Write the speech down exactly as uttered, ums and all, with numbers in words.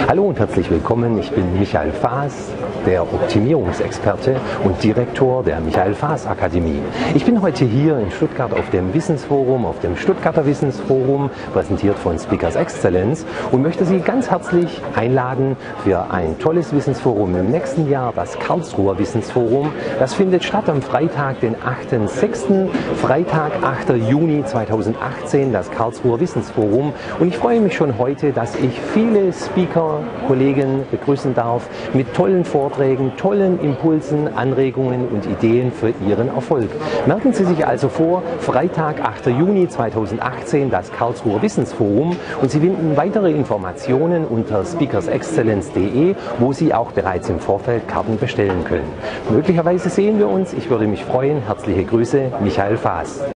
Hallo und herzlich willkommen, ich bin Michael Faas, der Optimierungsexperte und Direktor der Michael Faas Akademie. Ich bin heute hier in Stuttgart auf dem Wissensforum, auf dem Stuttgarter Wissensforum, präsentiert von Speakers Excellence, und möchte Sie ganz herzlich einladen für ein tolles Wissensforum im nächsten Jahr, das Karlsruher Wissensforum. Das findet statt am Freitag, den achten sechsten Freitag, achter Juni zweitausendachtzehn, das Karlsruher Wissensforum. Und ich freue mich schon heute, dass ich viele Speaker, Kollegen begrüßen darf mit tollen Vorträgen, tollen Impulsen, Anregungen und Ideen für Ihren Erfolg. Merken Sie sich also vor, Freitag, achter Juni zweitausendachtzehn, das Karlsruher Wissensforum, und Sie finden weitere Informationen unter speakers excellence punkt de, wo Sie auch bereits im Vorfeld Karten bestellen können. Möglicherweise sehen wir uns, ich würde mich freuen. Herzliche Grüße, Michael Faas.